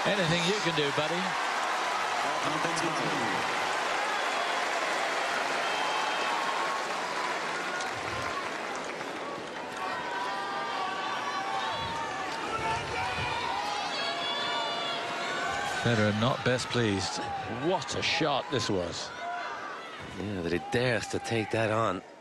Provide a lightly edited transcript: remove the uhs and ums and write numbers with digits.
Anything you can do, buddy. Federer not best pleased. What a shot this was. Yeah, that he dares to take that on.